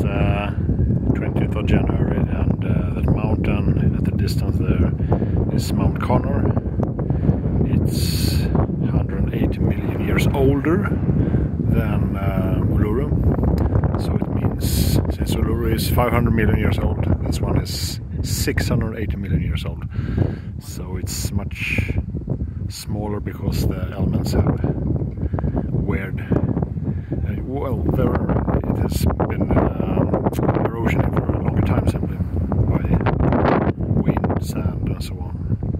20th of January, and that mountain at the distance there is Mount Connor. It's 180 million years older than Uluru. So it means, since Uluru is 500 million years old, this one is 680 million years old. So it's much smaller because the elements have weird. Well, it has been erosion for a longer time simply by wind, sand, and so on.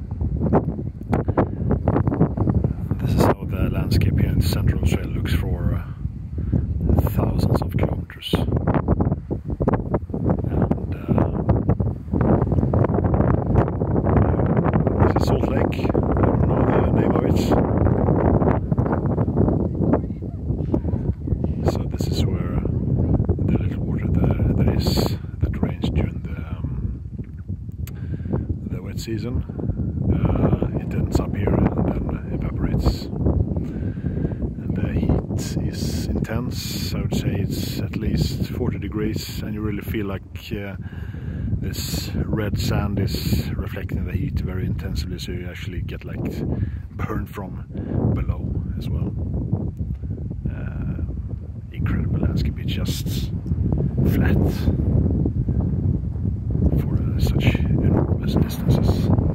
This is how the landscape here in Central Australia looks for thousands of kilometers. And this is Salt Lake. I don't know the name of it. So this is where the little water that rains during the wet season. It ends up here and then evaporates. And the heat is intense. I would say it's at least 40 degrees, and you really feel like this red sand is reflecting the heat very intensively, so you actually get like burned from below as well. Incredible landscape, it's just flat for such enormous distances.